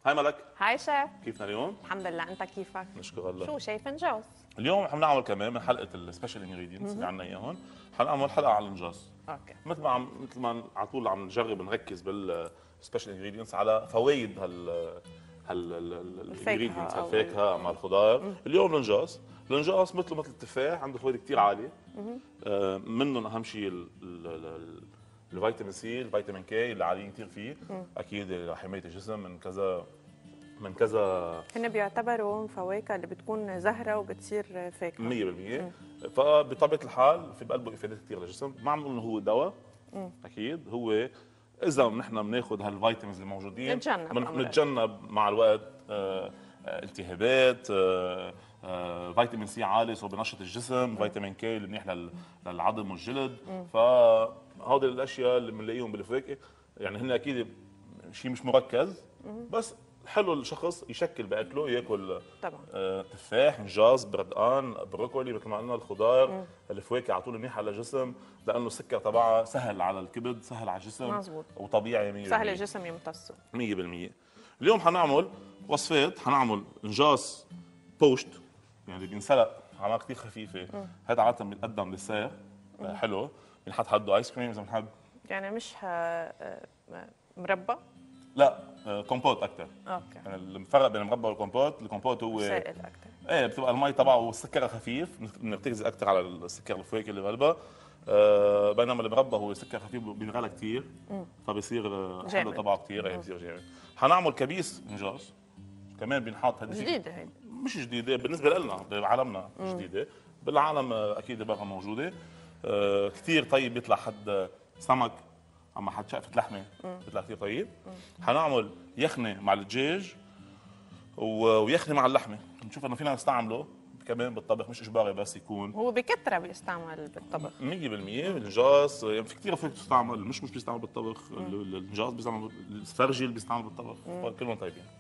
هاي ملك، هاي شيف. كيفنا اليوم؟ الحمد لله، انت كيفك؟ نشكر الله. شو شايف انجاز؟ اليوم عم نعمل كمان من حلقه السبيشال انجريدينتس اللي عندنا اياهم، حنعمل حلقه على الانجاز. اوكي. مثل ما على طول عم نجرب نركز بالسبيشال انجريدينتس على فوائد الانجريدينتس، الفاكهه مع الخضار. اليوم الانجاز مثل التفاح عنده فوائد كثير عاليه. منهم اهم شيء الفيتامين سي، الفيتامين كي اللي عاليين كثير فيه، اكيد لحمايه الجسم من كذا. هن بيعتبروا فواكه اللي بتكون زهره وبتصير فاكهه 100%. فبطبيعه الحال في بقلبه افادات كثير للجسم، ما عم نقول انه هو دواء. اكيد هو اذا نحن بناخذ هالفيتامينز الموجودين بنتجنب مع الوقت التهابات. فيتامين سي عالي سو بنشط الجسم، فيتامين كي اللي منيح للعظم والجلد. فهودي الاشياء اللي بنلاقيهم بالفواكه، يعني هن اكيد شيء مش مركز، بس حلو الشخص يشكل باكله، ياكل طبعا تفاح، نجاز، بردقان، بروكولي، مثل ما قلنا الخضار. الفواكه على طول منيحه للجسم لانه السكر تبعها سهل على الكبد، سهل على الجسم. مزبوط. وطبيعي 100%. سهل الجسم يمتصه 100%. اليوم حنعمل وصفات، حنعمل نجاز بوشت، يعني بينسلق على كثير خفيفه. هذا عاده بيتقدم ديسير حلو، بنحط حده ايس كريم اذا بنحب. يعني مش مربى؟ لا، كومبوت اكثر. اوكي. يعني الفرق بين المربى والكومبوت، الكومبوت هو سائل اكثر. ايه، بتبقى المي تبعه والسكر خفيف، بنرتكز اكثر على السكر الفواكه اللي بقلبها. بينما المربى هو سكر خفيف بينغلى كثير، فبصير حلو تبعه كثير، بصير جامد. حنعمل كبيس نجاز كمان بينحط. هذه جديده هيدي؟ مش جديده بالنسبه لنا بعالمنا، جديده بالعالم اكيد بقى موجوده. كثير طيب بيطلع حد سمك، اما حد شقفه لحمه بيطلع كثير طيب. حنعمل يخنه مع الدجاج ويخنه مع اللحمه. بنشوف انه فينا نستعمله كمان بالطبخ، مش اجباري بس يكون. هو بكثره بيستعمل بالطبخ 100%. النجاز يعني في كثير فوائد بتستعمل، مش بيستعمل بالطبخ. النجاز بيستعمل، السفرجل بيستعمل بالطبخ، كلهم طيبين.